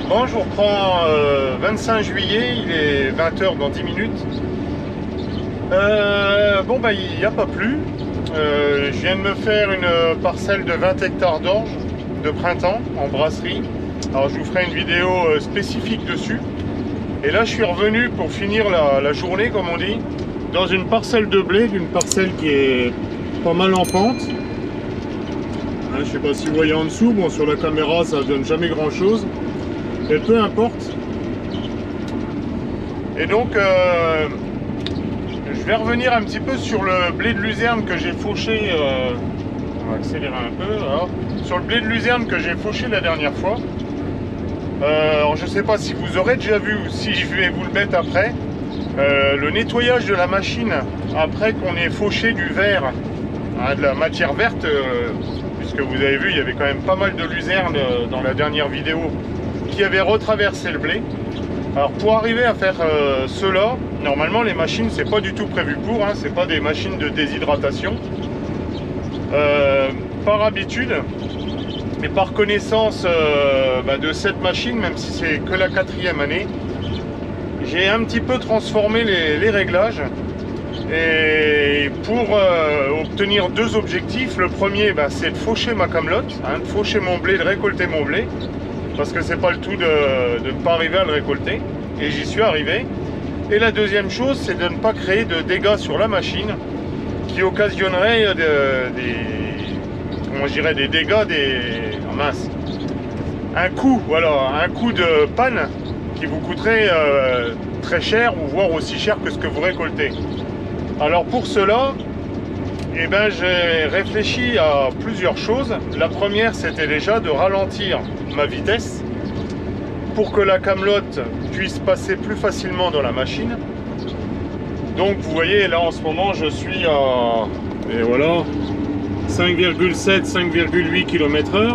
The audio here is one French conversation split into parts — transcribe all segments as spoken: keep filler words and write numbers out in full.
Bon, je vous reprends euh, vingt-cinq juillet, il est vingt heures dans dix minutes. Euh, bon, bah, il n'y a pas plu. Euh, je viens de me faire une parcelle de vingt hectares d'orge de printemps en brasserie. Alors, je vous ferai une vidéo spécifique dessus. Et là, je suis revenu pour finir la, la journée, comme on dit, dans une parcelle de blé, d'une parcelle qui est pas mal en pente. Hein, je ne sais pas si vous voyez en dessous, bon, sur la caméra, ça ne donne jamais grand-chose. Et peu importe. Et donc, euh, je vais revenir un petit peu sur le blé de luzerne que j'ai fauché. Euh, on va accélérer un peu. Voilà, sur le blé de luzerne que j'ai fauché la dernière fois. Euh, alors, je ne sais pas si vous aurez déjà vu ou si je vais vous le mettre après. Euh, le nettoyage de la machine après qu'on ait fauché du verre, hein, de la matière verte, euh, puisque vous avez vu, il y avait quand même pas mal de luzerne euh, dans la dernière vidéo qui avait retraversé le blé. Alors pour arriver à faire euh, cela, normalement les machines c'est pas du tout prévu pour, hein, c'est pas des machines de déshydratation. Euh, par habitude et par connaissance euh, bah, de cette machine, même si c'est que la quatrième année, j'ai un petit peu transformé les, les réglages et pour euh, obtenir deux objectifs. Le premier, bah, c'est de faucher ma camelote, hein, de faucher mon blé, de récolter mon blé, parce que c'est pas le tout de, de ne pas arriver à le récolter, et j'y suis arrivé. Et la deuxième chose, c'est de ne pas créer de dégâts sur la machine qui occasionneraient de, des, comment je dirais, des dégâts, des, oh mince, un coup, voilà, un coup de panne qui vous coûterait euh, très cher, ou voire aussi cher que ce que vous récoltez. Alors pour cela, eh ben, j'ai réfléchi à plusieurs choses. La première, c'était déjà de ralentir ma vitesse pour que la camelote puisse passer plus facilement dans la machine. Donc vous voyez, là en ce moment, je suis à, et voilà, cinq virgule sept, cinq virgule huit kilomètres heure.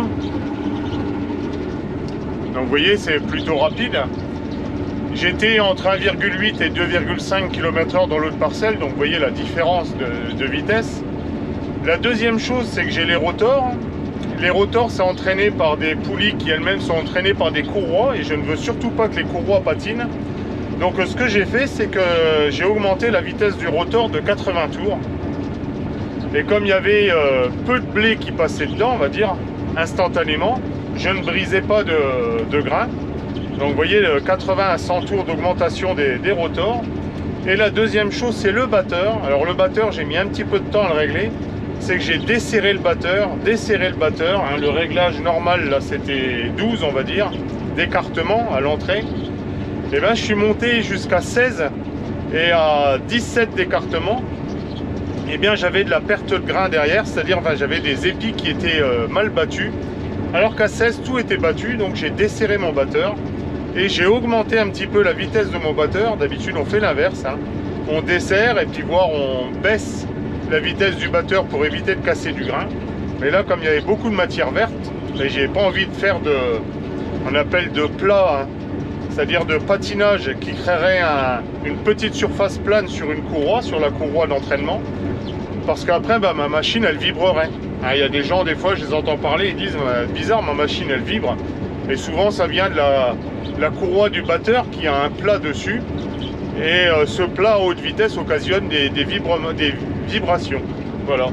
Donc vous voyez, c'est plutôt rapide. J'étais entre un virgule huit et deux virgule cinq kilomètres heure dans l'autre parcelle, donc vous voyez la différence de, de vitesse. La deuxième chose, c'est que j'ai les rotors. Les rotors, c'est entraîné par des poulies qui elles-mêmes sont entraînées par des courroies, et je ne veux surtout pas que les courroies patinent. Donc ce que j'ai fait, c'est que j'ai augmenté la vitesse du rotor de quatre-vingts tours. Et comme il y avait euh, peu de blé qui passait dedans, on va dire, instantanément, je ne brisais pas de, de grains. Donc vous voyez, quatre-vingts à cent tours d'augmentation des, des rotors. Et la deuxième chose, c'est le batteur. Alors le batteur, j'ai mis un petit peu de temps à le régler. C'est que j'ai desserré le batteur, desserré le batteur. Hein, le réglage normal, là, c'était douze, on va dire, d'écartement à l'entrée. Et bien, je suis monté jusqu'à seize et à dix-sept d'écartement. Et bien, j'avais de la perte de grain derrière, c'est-à-dire ben, j'avais des épis qui étaient euh, mal battus. Alors qu'à seize, tout était battu, donc j'ai desserré mon batteur. Et j'ai augmenté un petit peu la vitesse de mon batteur. D'habitude, on fait l'inverse. Hein. On desserre et puis voire on baisse la vitesse du batteur pour éviter de casser du grain. Mais là, comme il y avait beaucoup de matière verte, et j'ai pas envie de faire de, on appelle de plat, hein, c'est-à-dire de patinage qui créerait un, une petite surface plane sur une courroie, sur la courroie d'entraînement, parce qu'après, bah, ma machine, elle vibrerait. Hein, il y a des gens, des fois, je les entends parler, ils disent bah, bizarre, ma machine, elle vibre. Et souvent, ça vient de la, la courroie du batteur qui a un plat dessus. Et euh, ce plat à haute vitesse occasionne des, des, vibra des vibrations. Voilà.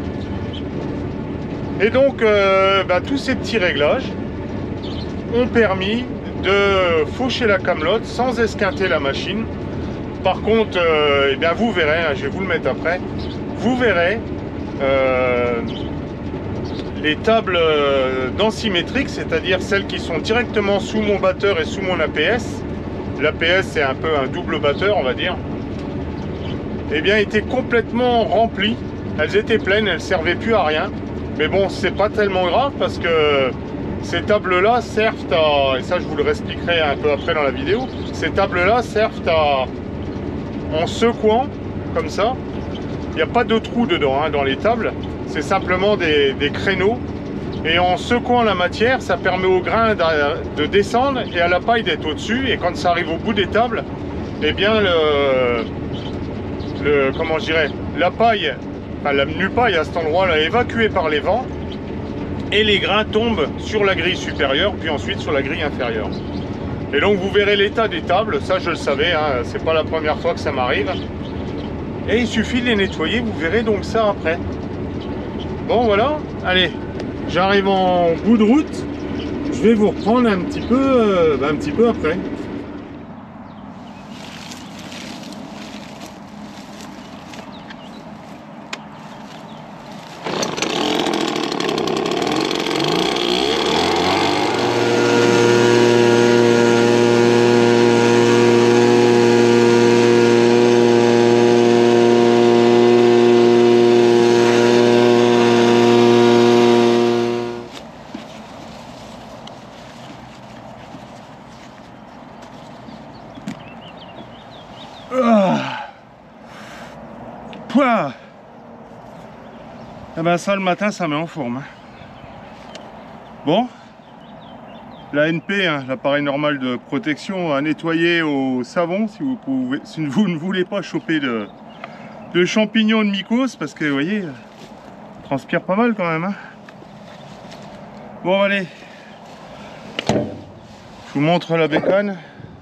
Et donc, euh, bah, tous ces petits réglages ont permis de faucher la camelote sans esquinter la machine. Par contre, euh, eh bien, vous verrez, hein, je vais vous le mettre après, vous verrez euh, les tables densimétriques, c'est-à-dire celles qui sont directement sous mon batteur et sous mon A P S. L'A P S, c'est un peu un double batteur, on va dire. Eh bien, étaient complètement remplies. Elles étaient pleines, elles ne servaient plus à rien. Mais bon, c'est pas tellement grave parce que ces tables-là servent à, et ça je vous le réexpliquerai un peu après dans la vidéo, ces tables-là servent à, en secouant, comme ça, il n'y a pas de trou dedans, hein, dans les tables, c'est simplement des, des créneaux. Et en secouant la matière, ça permet au grain de, de descendre et à la paille d'être au-dessus. Et quand ça arrive au bout des tables, eh bien, le, le comment je dirais, la paille, enfin la nu-paille à cet endroit-là est évacuée par les vents. Et les grains tombent sur la grille supérieure, puis ensuite sur la grille inférieure. Et donc vous verrez l'état des tables, ça je le savais, hein, c'est pas la première fois que ça m'arrive. Et il suffit de les nettoyer, vous verrez donc ça après. Bon voilà, allez, j'arrive en bout de route, je vais vous reprendre un petit peu, euh, bah, un petit peu après. Pouah. Eh ben ça le matin ça met en forme. Hein. Bon, la N P, hein, l'appareil normal de protection, à nettoyer au savon si vous, pouvez, si vous ne voulez pas choper de, de champignons de mycose, parce que vous voyez, transpire pas mal quand même. Hein. Bon allez, je vous montre la bécane.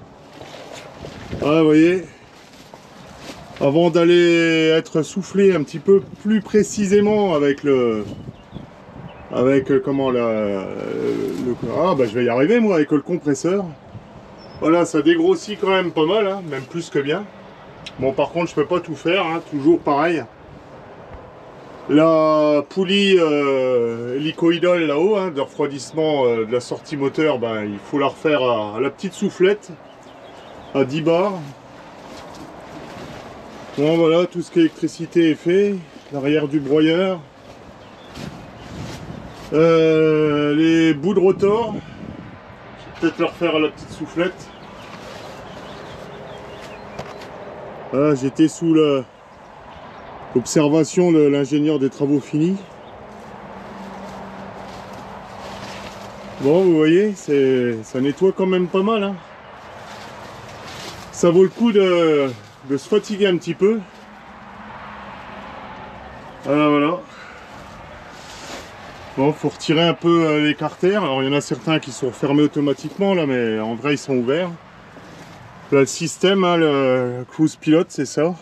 Ah vous voyez, avant d'aller être soufflé un petit peu plus précisément avec le avec comment la le, ah bah je vais y arriver moi avec le compresseur. Voilà, ça dégrossit quand même pas mal, hein, même plus que bien. Bon par contre je peux pas tout faire, hein, toujours pareil. La poulie euh, hélicoïdale là-haut, hein, de refroidissement euh, de la sortie moteur, ben, il faut la refaire à, à la petite soufflette à dix bars. Bon voilà, tout ce qui est électricité est fait, l'arrière du broyeur, euh, les bouts de rotor, je vais peut-être leur faire à la petite soufflette. Voilà, j'étais sous l'observation de l'ingénieur des travaux finis. Bon, vous voyez, ça nettoie quand même pas mal. Hein. Ça vaut le coup de... de se fatiguer un petit peu. Voilà, voilà. Bon, faut retirer un peu les carters. Alors, il y en a certains qui sont fermés automatiquement, là, mais en vrai, ils sont ouverts. Là, le système, hein, le cruise pilote, c'est ça.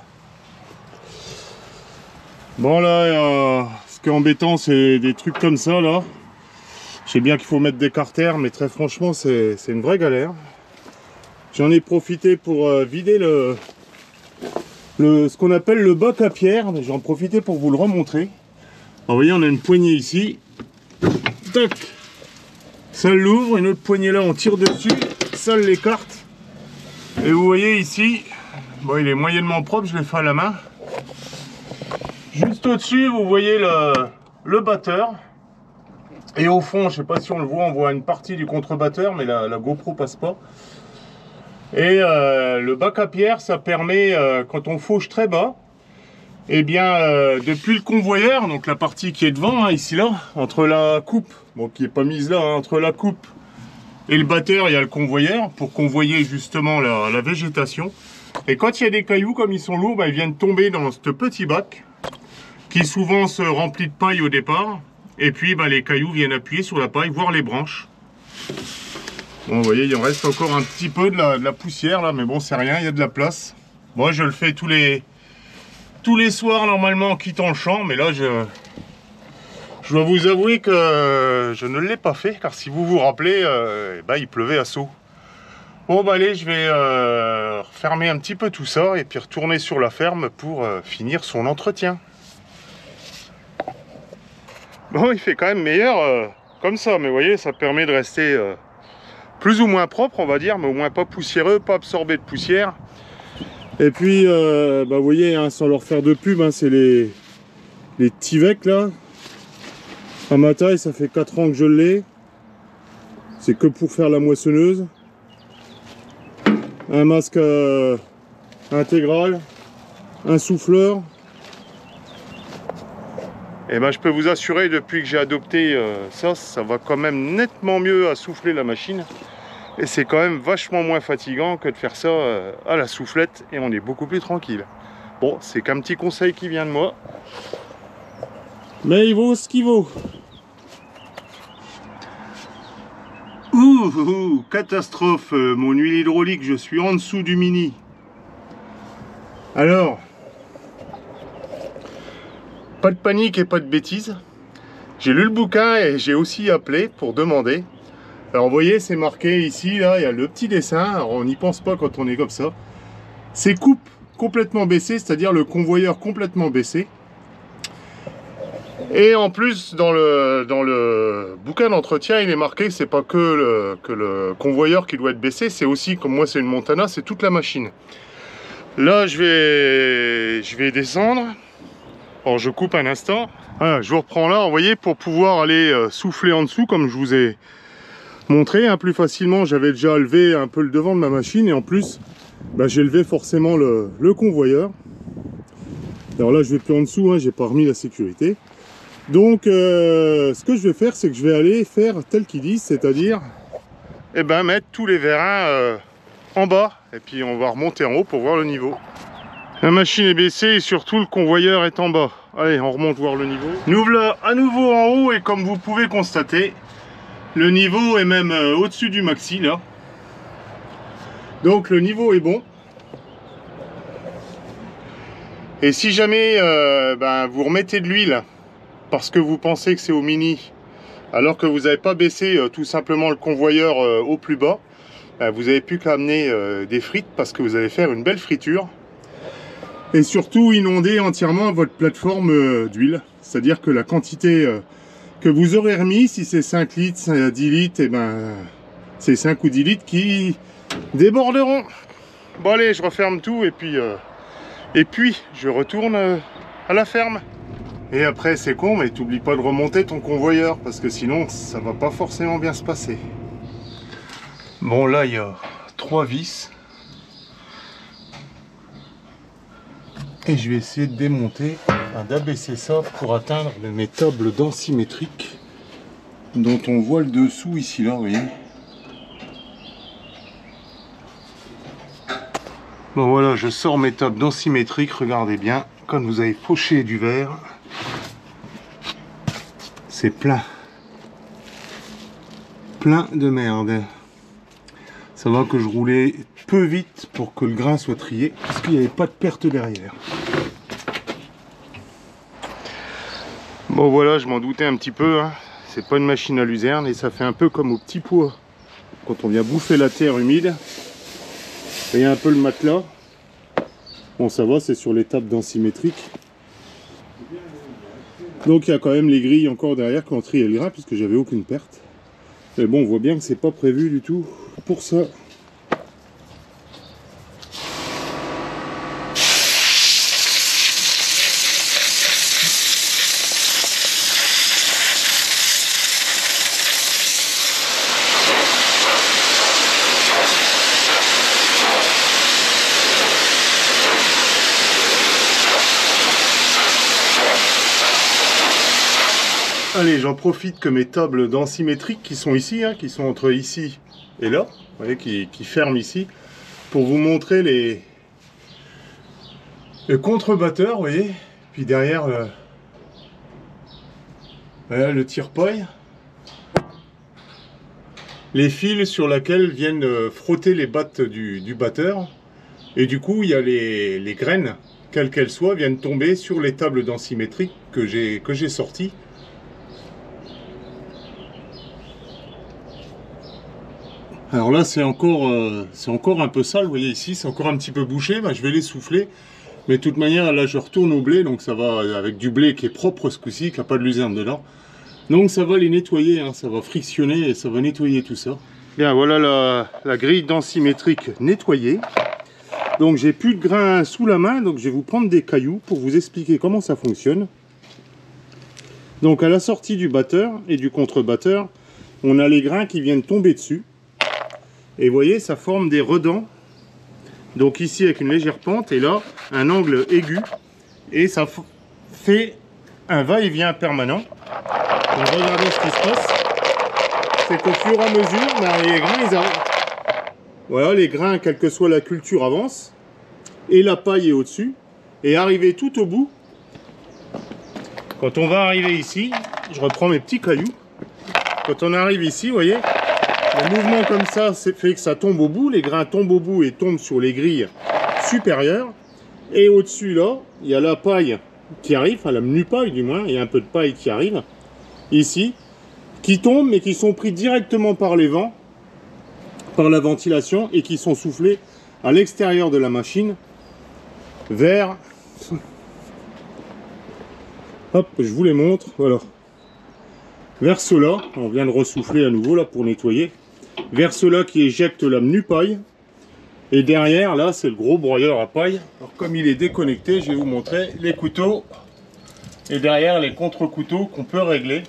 Bon, là, euh, ce qui est embêtant, c'est des trucs comme ça, là. Je sais bien qu'il faut mettre des carters, mais très franchement, c'est une vraie galère. J'en ai profité pour euh, vider le... Le, ce qu'on appelle le bac à pierre. J'en profite pour vous le remontrer. Alors, vous voyez, on a une poignée ici. Tac. Ça l'ouvre, une autre poignée là, on tire dessus, ça l'écarte. Et vous voyez ici, bon, il est moyennement propre, je l'ai fait à la main. Juste au-dessus, vous voyez le, le batteur. Et au fond, je sais pas si on le voit, on voit une partie du contre-batteur, mais la, la GoPro passe pas. Et euh, le bac à pierre, ça permet, euh, quand on fauche très bas, et eh bien euh, depuis le convoyeur, donc la partie qui est devant, hein, ici là, entre la coupe, bon qui est pas mise là, hein, entre la coupe et le batteur, il y a le convoyeur pour convoyer justement la, la végétation. Et quand il y a des cailloux, comme ils sont lourds, bah, ils viennent tomber dans ce petit bac qui souvent se remplit de paille au départ. Et puis bah, les cailloux viennent appuyer sur la paille, voire les branches. Bon, vous voyez, il en reste encore un petit peu de la, de la poussière là, mais bon, c'est rien, il y a de la place. Moi, je le fais tous les, tous les soirs normalement en quittant le champ, mais là, je, je dois vous avouer que je ne l'ai pas fait, car si vous vous rappelez, euh, bah, il pleuvait à seau. Bon, bah allez, je vais euh, fermer un petit peu tout ça et puis retourner sur la ferme pour euh, finir son entretien. Bon, il fait quand même meilleur euh, comme ça, mais vous voyez, ça permet de rester... Euh, plus ou moins propre on va dire, mais au moins pas poussiéreux, pas absorbé de poussière. Et puis euh, bah vous voyez, hein, sans leur faire de pub, hein, c'est les les Tivec là à ma taille, ça fait quatre ans que je l'ai, c'est que pour faire la moissonneuse. Un masque euh, intégral, un souffleur. Et ben je peux vous assurer, depuis que j'ai adopté euh, ça, ça va quand même nettement mieux à souffler la machine. Et c'est quand même vachement moins fatigant que de faire ça euh, à la soufflette, et on est beaucoup plus tranquille. Bon, c'est qu'un petit conseil qui vient de moi. Mais il vaut ce qu'il vaut. Ouh, ouh, catastrophe, euh, mon huile hydraulique, je suis en dessous du Mini. Alors, pas de panique et pas de bêtises. J'ai lu le bouquin et j'ai aussi appelé pour demander. Alors vous voyez, c'est marqué ici, là, il y a le petit dessin. Alors on n'y pense pas quand on est comme ça. C'est coupe complètement baissée, c'est-à-dire le convoyeur complètement baissé. Et en plus, dans le, dans le bouquin d'entretien, il est marqué que c'est pas que le, que le convoyeur qui doit être baissé, c'est aussi, comme moi c'est une Montana, c'est toute la machine. Là, je vais, je vais descendre. Alors, je coupe un instant. Voilà, je vous reprends là, vous voyez, pour pouvoir aller euh, souffler en dessous, comme je vous ai montré, hein, plus facilement. J'avais déjà levé un peu le devant de ma machine, et en plus, bah, j'ai levé forcément le, le convoyeur. Alors là, je vais plus en dessous, hein, j'ai pas remis la sécurité. Donc, euh, ce que je vais faire, c'est que je vais aller faire tel qu'ils disent, c'est-à-dire, eh ben, mettre tous les vérins euh, en bas, et puis on va remonter en haut pour voir le niveau. La machine est baissée et surtout le convoyeur est en bas. Allez, on remonte voir le niveau. Nous voilà à nouveau en haut et comme vous pouvez constater, le niveau est même euh, au-dessus du maxi là. Donc le niveau est bon. Et si jamais euh, ben, vous remettez de l'huile parce que vous pensez que c'est au Mini, alors que vous n'avez pas baissé euh, tout simplement le convoyeur euh, au plus bas, ben, vous n'avez plus qu'à amener euh, des frites parce que vous allez faire une belle friture. Et surtout inonder entièrement votre plateforme euh, d'huile. C'est-à-dire que la quantité euh, que vous aurez remis, si c'est cinq litres, dix litres, et ben c'est cinq ou dix litres qui déborderont. Bon allez, je referme tout et puis, euh, et puis je retourne euh, à la ferme. Et après c'est con, mais t'oublies pas de remonter ton convoyeur parce que sinon ça va pas forcément bien se passer. Bon là il y a trois vis. Et je vais essayer de démonter, enfin, d'abaisser ça pour atteindre mes tables densimétriques dont on voit le dessous ici là, vous voyez. Bon voilà, je sors mes tables densimétriques, regardez bien, quand vous avez fauché du verre, c'est plein. Plein de merde. Ça va que je roulais peu vite pour que le grain soit trié, parce qu'il n'y avait pas de perte derrière. Bon voilà, je m'en doutais un petit peu, hein. C'est pas une machine à luzerne et ça fait un peu comme au petit pois. Quand on vient bouffer la terre humide, vous voyez un peu le matelas. Bon ça va, c'est sur les tables densimétriques. Donc il y a quand même les grilles encore derrière qui ont trié le grain, puisque j'avais aucune perte. Mais bon, on voit bien que c'est pas prévu du tout pour ça. Allez, j'en profite que mes tables densimétriques qui sont ici, hein, qui sont entre ici et là, vous voyez, qui, qui ferment ici, pour vous montrer les, les contrebatteurs, vous voyez, puis derrière le, voilà, le tire-paille, les fils sur lesquels viennent frotter les battes du, du batteur, et du coup il y a les, les graines, quelles qu'elles soient, viennent tomber sur les tables densimétriques que j'ai que j'ai sorties. Alors là c'est encore, euh, c'est encore un peu sale, vous voyez ici, c'est encore un petit peu bouché, ben, je vais les souffler. Mais de toute manière là je retourne au blé, donc ça va avec du blé qui est propre ce coup-ci, qui n'a pas de luzerne dedans. Donc ça va les nettoyer, hein, ça va frictionner et ça va nettoyer tout ça. Bien voilà la, la grille densimétrique nettoyée. Donc j'ai plus de grains sous la main, donc je vais vous prendre des cailloux pour vous expliquer comment ça fonctionne. Donc à la sortie du batteur et du contre-batteur, on a les grains qui viennent tomber dessus. Et vous voyez, ça forme des redans. Donc ici avec une légère pente et là, un angle aigu. Et ça fait un va-et-vient permanent. Donc regardez ce qui se passe. C'est qu'au fur et à mesure, ben, les grains, ils arrivent. Voilà, les grains, quelle que soit la culture, avancent. Et la paille est au-dessus. Et arrivé tout au bout, quand on va arriver ici, je reprends mes petits cailloux. Quand on arrive ici, vous voyez, Le mouvement comme ça fait que ça tombe au bout, les grains tombent au bout et tombent sur les grilles supérieures. Et au-dessus là, il y a la paille qui arrive, enfin la menu paille du moins, il y a un peu de paille qui arrive, ici, qui tombe mais qui sont pris directement par les vents, par la ventilation, et qui sont soufflés à l'extérieur de la machine vers... Hop, je vous les montre, voilà. Vers cela, on vient de ressouffler à nouveau là pour nettoyer, vers cela qui éjecte la menu paille, et derrière là c'est le gros broyeur à paille. Alors comme il est déconnecté, je vais vous montrer les couteaux, et derrière les contre-couteaux qu'on peut régler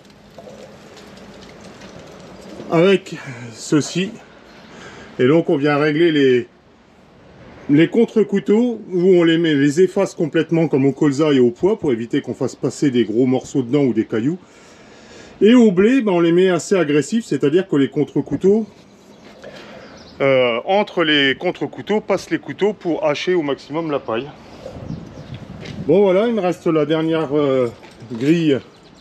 avec ceci. Et donc on vient régler les les contre-couteaux où on les met, les efface complètement comme au colza et au poids pour éviter qu'on fasse passer des gros morceaux dedans ou des cailloux. Et au blé, ben, on les met assez agressifs, c'est-à-dire que les contre-couteaux, euh, entre les contre-couteaux, passent les couteaux pour hacher au maximum la paille. Bon voilà, il me reste la dernière euh, grille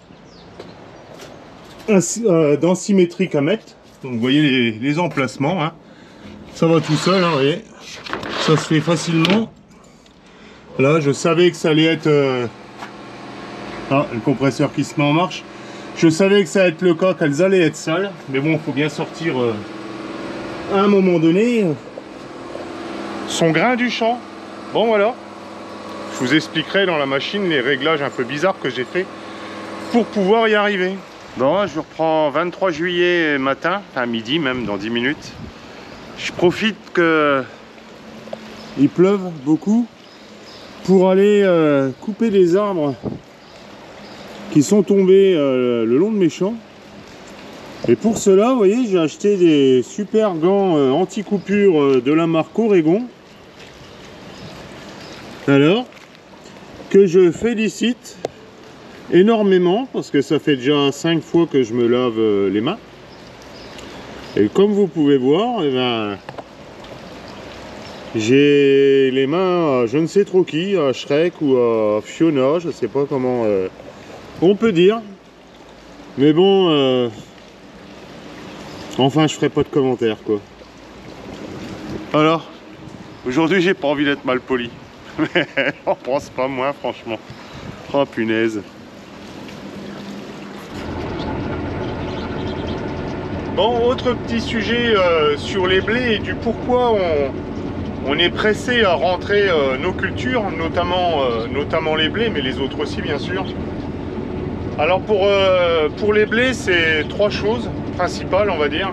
euh, densimétrique à mettre. Donc vous voyez les, les emplacements, hein. Ça va tout seul, hein, vous voyez. Ça se fait facilement. Là, je savais que ça allait être... Euh... Ah, le compresseur qui se met en marche. Je savais que ça allait être le cas, qu'elles allaient être sales. Mais bon, il faut bien sortir euh, à un moment donné son grain du champ. Bon, voilà. Je vous expliquerai dans la machine les réglages un peu bizarres que j'ai fait pour pouvoir y arriver. Bon, je reprends vingt-trois juillet matin, enfin midi même, dans dix minutes. Je profite que il pleuve beaucoup pour aller euh, couper des arbres qui sont tombés euh, le long de mes champs. Et pour cela, vous voyez, j'ai acheté des super gants euh, anti-coupure euh, de la marque Oregon. Alors, que je félicite énormément parce que ça fait déjà cinq fois que je me lave euh, les mains. Et comme vous pouvez voir, eh ben, j'ai les mains à je ne sais trop qui, à Shrek ou à Fiona, je ne sais pas comment euh, on peut dire. Mais bon, euh, enfin je ferai pas de commentaires quoi. Alors, aujourd'hui j'ai pas envie d'être mal poli. Mais on pense pas moi franchement. Oh punaise. Bon, autre petit sujet euh, sur les blés et du pourquoi on, on est pressé à rentrer euh, nos cultures, notamment, euh, notamment les blés, mais les autres aussi bien sûr. Alors pour, euh, pour les blés, c'est trois choses principales on va dire.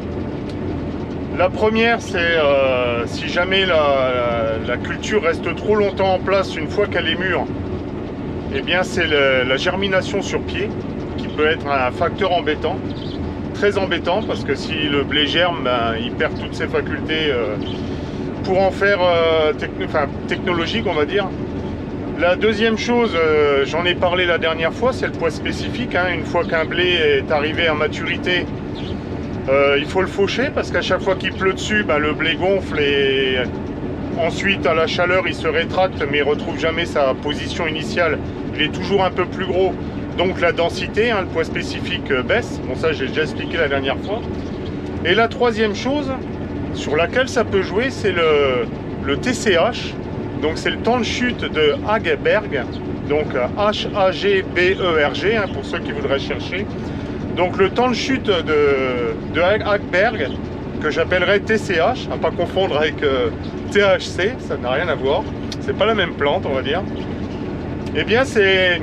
La première, c'est euh, si jamais la, la, la culture reste trop longtemps en place une fois qu'elle est mûre, eh bien c'est la germination sur pied qui peut être un facteur embêtant. Très embêtant parce que si le blé germe, ben, il perd toutes ses facultés euh, pour en faire euh, techno enfin, technologique on va dire. La deuxième chose, euh, j'en ai parlé la dernière fois, c'est le poids spécifique, hein. Une fois qu'un blé est arrivé à maturité, euh, il faut le faucher parce qu'à chaque fois qu'il pleut dessus, ben, le blé gonfle et ensuite à la chaleur il se rétracte mais il ne retrouve jamais sa position initiale, il est toujours un peu plus gros. Donc la densité, hein, le poids spécifique euh, baisse. Bon ça j'ai déjà expliqué la dernière fois. Et la troisième chose sur laquelle ça peut jouer, c'est le, le T C H. Donc c'est le temps de chute de Hagberg. Donc H A G B E R G, hein, pour ceux qui voudraient chercher. Donc le temps de chute de, de Hagberg, que j'appellerais T C H, à ne pas confondre avec euh, T H C, ça n'a rien à voir. C'est pas la même plante on va dire. Eh bien c'est...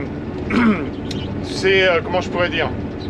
c'est, euh, comment je pourrais dire,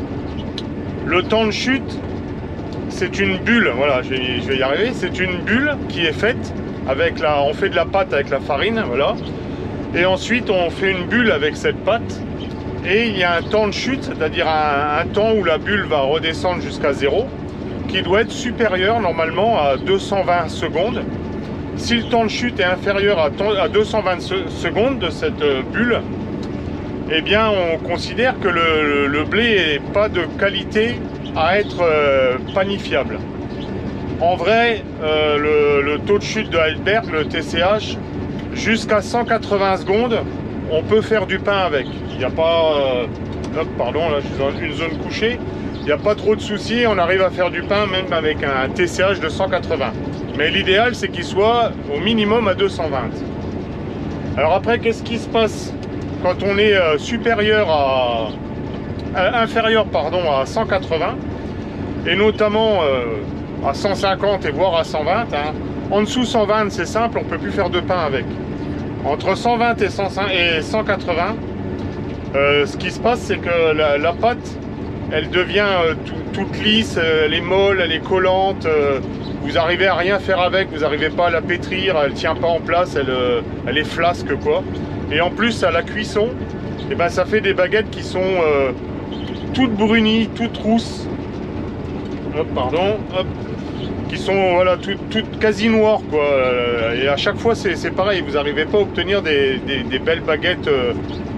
le temps de chute, c'est une bulle, voilà, je vais, je vais y arriver, c'est une bulle qui est faite avec la, on fait de la pâte avec la farine, voilà, et ensuite on fait une bulle avec cette pâte, et il y a un temps de chute, c'est-à-dire un, un temps où la bulle va redescendre jusqu'à zéro, qui doit être supérieur normalement à deux cent vingt secondes. Si le temps de chute est inférieur à, à deux cent vingt secondes de cette bulle, eh bien on considère que le, le, le blé n'est pas de qualité à être euh, panifiable. En vrai, euh, le, le taux de chute de Hagberg, le T C H, jusqu'à cent quatre-vingts secondes, on peut faire du pain avec. Il n'y a pas... Euh, hop, pardon, là je suis dans une zone couchée. il n'y a pas trop de soucis, on arrive à faire du pain même avec un T C H de cent quatre-vingts. Mais l'idéal, c'est qu'il soit au minimum à deux cent vingt. Alors après, qu'est-ce qui se passe quand on est euh, supérieur à, à inférieur pardon, à cent quatre-vingts et notamment euh, à cent cinquante et voire à cent vingt, hein. En dessous cent vingt, c'est simple, on peut plus faire de pain avec. Entre cent vingt et cent quatre-vingts, euh, ce qui se passe, c'est que la, la pâte, elle devient euh, tout, toute lisse, euh, elle est molle, elle est collante, euh, vous arrivez à rien faire avec, vous n'arrivez pas à la pétrir, elle tient pas en place, elle, euh, elle est flasque quoi. Et en plus à la cuisson, et ben, ça fait des baguettes qui sont euh, toutes brunies, toutes rousses, hop, pardon, hop, qui sont voilà, toutes, toutes quasi noires quoi. Et à chaque fois c'est pareil, vous n'arrivez pas à obtenir des, des, des belles baguettes, euh,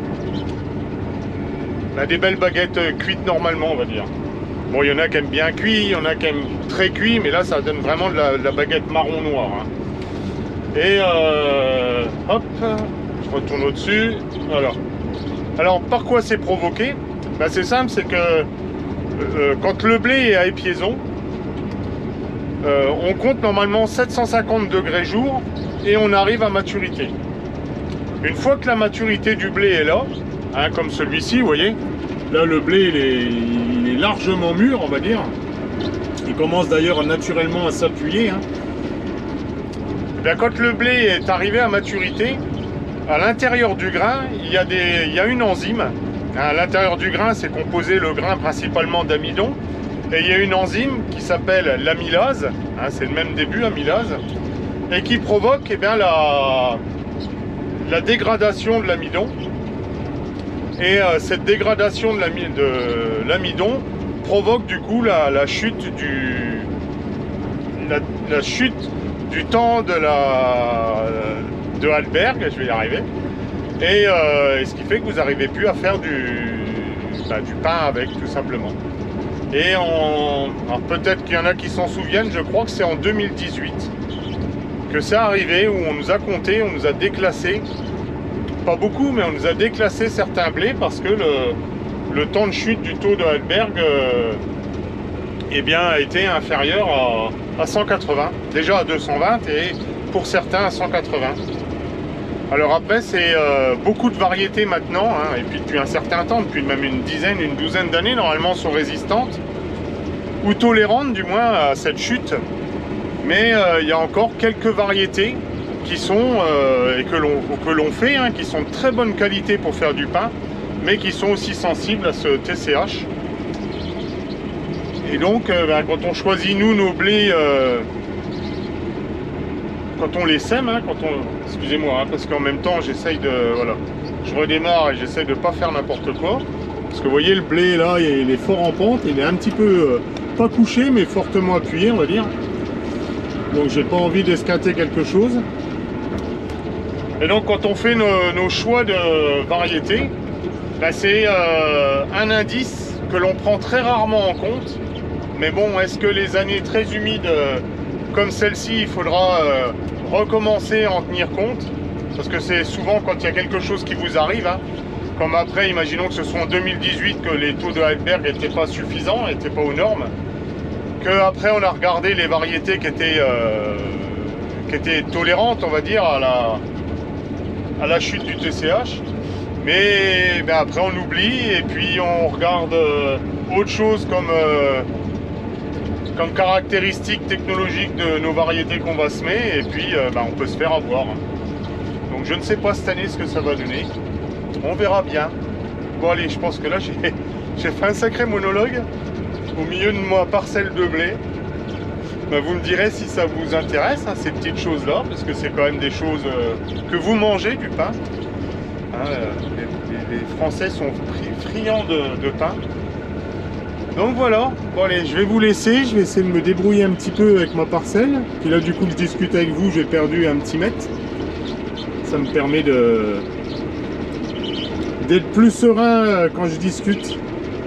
des belles baguettes cuites normalement on va dire. Bon, il y en a qui aiment bien cuit, il y en a qui aiment très cuit, mais là ça donne vraiment de la, de la baguette marron noire. Hein. Et euh, hop, je retourne au-dessus. Voilà. Alors par quoi c'est provoqué? Ben, c'est simple, c'est que euh, quand le blé est à épiaison, euh, on compte normalement sept cent cinquante degrés jour et on arrive à maturité. Une fois que la maturité du blé est là, hein, comme celui-ci, vous voyez, là le blé il est, il est largement mûr, on va dire. Il commence d'ailleurs naturellement à s'appuyer. Hein. Bien, quand le blé est arrivé à maturité, à l'intérieur du grain, il y a, des, il y a une enzyme. À l'intérieur du grain, c'est composé le grain principalement d'amidon. Et il y a une enzyme qui s'appelle l'amylase, hein, c'est le même début, amylase, et qui provoque eh bien, la, la dégradation de l'amidon. Et euh, cette dégradation de l'amidon provoque du coup la, la chute du la, la chute du temps de la de Halberg, je vais y arriver, et, euh, et ce qui fait que vous n'arrivez plus à faire du, bah, du pain avec tout simplement. Et peut-être qu'il y en a qui s'en souviennent, je crois que c'est en deux mille dix-huit que c'est arrivé, où on nous a compté, on nous a déclassé, pas beaucoup, mais on nous a déclassé certains blés parce que le, le temps de chute du taux de Halberg euh, eh bien, a été inférieur à, à cent quatre-vingts, déjà à deux cent vingt et pour certains à cent quatre-vingts. Alors après, c'est euh, beaucoup de variétés maintenant, hein, et puis depuis un certain temps, depuis même une dizaine, une douzaine d'années, normalement sont résistantes, ou tolérantes du moins à cette chute. Mais euh, il y a encore quelques variétés qui sont, euh, et que l'on que l'on fait, hein, qui sont de très bonne qualité pour faire du pain, mais qui sont aussi sensibles à ce T C H. Et donc, euh, ben, quand on choisit, nous, nos blés, euh, quand on les sème, hein, quand on... excusez-moi, hein, parce qu'en même temps, j'essaye de... Voilà, je redémarre et j'essaye de ne pas faire n'importe quoi. Parce que vous voyez, le blé, là, il est fort en pente, il est un petit peu, euh, pas couché, mais fortement appuyé, on va dire. Donc, j'ai pas envie d'esquinter quelque chose. Et donc, quand on fait nos, nos choix de variété, ben, c'est euh, un indice que l'on prend très rarement en compte. Mais bon, est-ce que les années très humides euh, comme celle-ci, il faudra euh, recommencer à en tenir compte? Parce que c'est souvent quand il y a quelque chose qui vous arrive, hein, comme après, imaginons que ce soit en deux mille dix-huit que les taux de Halberg n'étaient pas suffisants, n'étaient pas aux normes, qu'après on a regardé les variétés qui étaient, euh, qui étaient tolérantes, on va dire, à la, à la chute du T C H. Mais ben, après on oublie et puis on regarde euh, autre chose comme... Euh, comme caractéristique technologique de nos variétés qu'on va semer, et puis euh, bah, on peut se faire avoir. Donc je ne sais pas cette année ce que ça va donner, on verra bien. Bon allez, je pense que là j'ai fait un sacré monologue au milieu de ma parcelle de blé. Bah, vous me direz si ça vous intéresse, hein, ces petites choses là, parce que c'est quand même des choses euh, que vous mangez, du pain. Hein, les, les, les Français sont friands de, de pain. Donc voilà, bon allez, je vais vous laisser, je vais essayer de me débrouiller un petit peu avec ma parcelle. Puis là du coup je discute avec vous, j'ai perdu un petit mètre. Ça me permet de d'être plus serein quand je discute.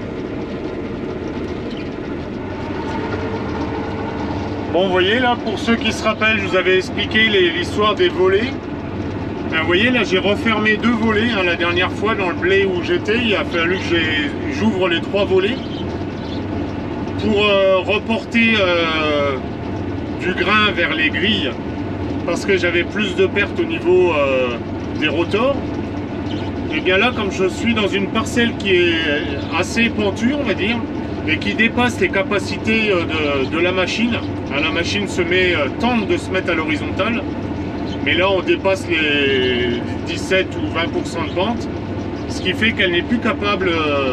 Bon, vous voyez là, pour ceux qui se rappellent, je vous avais expliqué l'histoire des volets. Ben, vous voyez là, j'ai refermé deux volets, hein, la dernière fois dans le blé où j'étais, il a fallu que j'ouvre les trois volets. pour euh, reporter euh, du grain vers les grilles, parce que j'avais plus de pertes au niveau euh, des rotors, et bien là, comme je suis dans une parcelle qui est assez pentue, on va dire, et qui dépasse les capacités de, de la machine, la machine se met, tente de se mettre à l'horizontale, mais là on dépasse les dix-sept ou vingt pour cent de pente, ce qui fait qu'elle n'est plus capable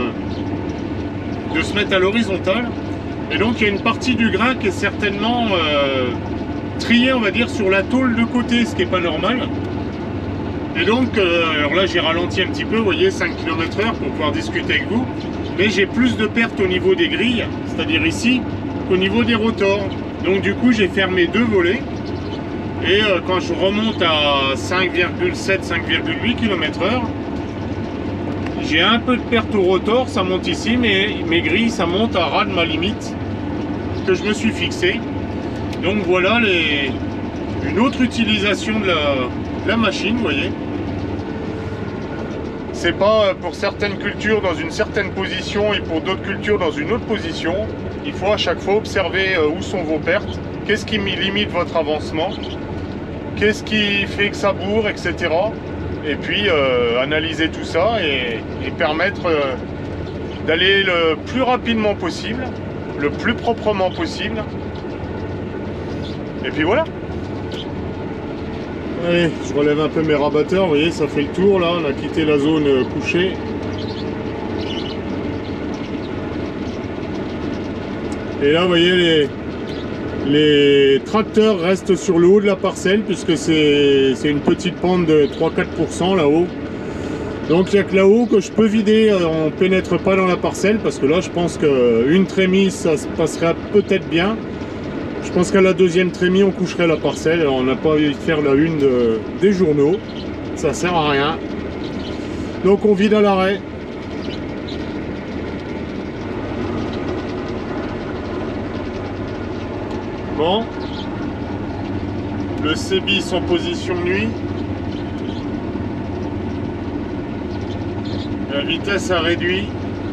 de se mettre à l'horizontale. Et donc il y a une partie du grain qui est certainement euh, triée, on va dire, sur la tôle de côté, ce qui n'est pas normal. Et donc, euh, alors là j'ai ralenti un petit peu, vous voyez, cinq kilomètres heure pour pouvoir discuter avec vous. Mais j'ai plus de pertes au niveau des grilles, c'est-à-dire ici, qu'au niveau des rotors. Donc du coup j'ai fermé deux volets. Et euh, quand je remonte à cinq virgule sept, cinq virgule huit kilomètres heure, j'ai un peu de perte au rotor, ça monte ici, mais mes grilles, ça monte à ras de ma limite que je me suis fixé. Donc voilà les... une autre utilisation de la, de la machine, vous voyez. C'est pas pour certaines cultures dans une certaine position et pour d'autres cultures dans une autre position. Il faut à chaque fois observer où sont vos pertes, qu'est-ce qui limite votre avancement, qu'est-ce qui fait que ça bourre, et cetera. Et puis euh, analyser tout ça et, et permettre euh, d'aller le plus rapidement possible, le plus proprement possible. Et puis voilà. Allez, je relève un peu mes rabatteurs, vous voyez, ça fait le tour là, on a quitté la zone couchée. Et là, vous voyez, les, les tracteurs restent sur le haut de la parcelle, puisque c'est une petite pente de trois à quatre pour cent là-haut. Donc il n'y a que là-haut que je peux vider, on ne pénètre pas dans la parcelle, parce que là je pense qu'une trémie ça se passerait peut-être bien. Je pense qu'à la deuxième trémie on coucherait la parcelle, alors on n'a pas envie de faire la une de, des journaux, ça sert à rien. Donc on vide à l'arrêt. Bon, le C B I S en position nuit. La vitesse a réduit.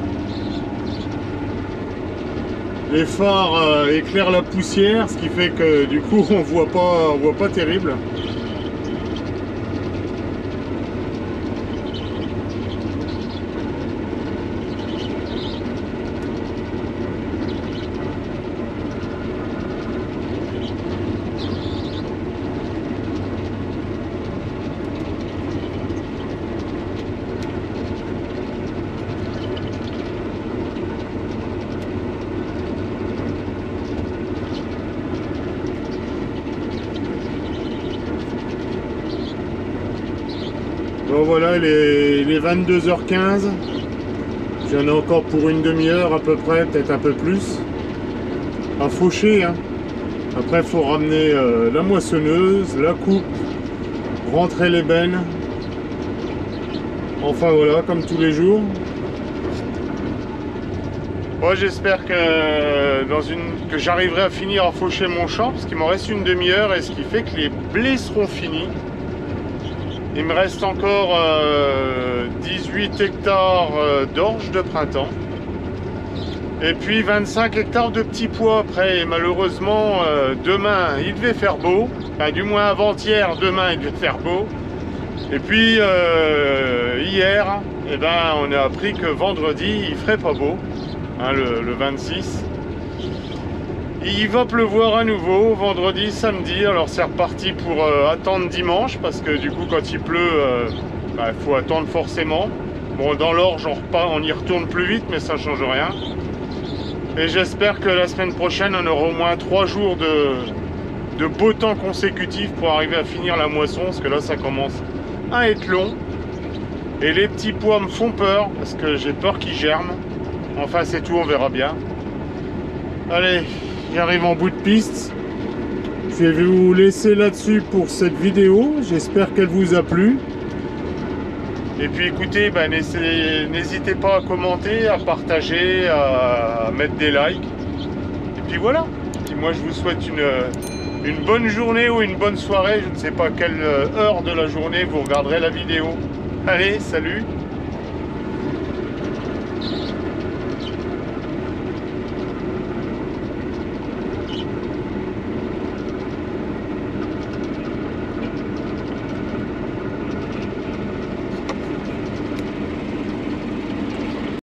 Les phares euh, éclairent la poussière, ce qui fait que du coup on voit pas, on voit pas terrible. Bon voilà, il est, il est vingt-deux heures quinze. J'en ai encore pour une demi-heure à peu près, peut-être un peu plus. À faucher, hein. Après, il faut ramener euh, la moissonneuse, la coupe, rentrer les bennes. Enfin voilà, comme tous les jours. Moi, j'espère que, dans une, que j'arriverai à finir à faucher mon champ, parce qu'il m'en reste une demi-heure, et ce qui fait que les blés seront finis. Il me reste encore euh, dix-huit hectares euh, d'orge de printemps. Et puis vingt-cinq hectares de petits pois après. Et malheureusement, euh, demain, il devait faire beau. Enfin, du moins avant-hier, demain, il devait faire beau. Et puis, euh, hier, eh ben, on a appris que vendredi, il ferait pas beau. Hein, le, le vingt-six. Il va pleuvoir à nouveau vendredi, samedi, alors c'est reparti pour euh, attendre dimanche, parce que du coup quand il pleut, euh, bah, faut attendre forcément. Bon, dans l'orge on, on y retourne plus vite, mais ça change rien. Et j'espère que la semaine prochaine on aura au moins trois jours de, de beau temps consécutif pour arriver à finir la moisson, parce que là ça commence à être long. Et les petits pois me font peur, parce que j'ai peur qu'ils germent. Enfin c'est tout, on verra bien. Allez, j'arrive en bout de piste. Je vais vous laisser là-dessus pour cette vidéo. J'espère qu'elle vous a plu. Et puis écoutez, ben, n'hésitez pas à commenter, à partager, à mettre des likes. Et puis voilà. Et puis moi je vous souhaite une, une bonne journée ou une bonne soirée. Je ne sais pas quelle heure de la journée vous regarderez la vidéo. Allez, salut!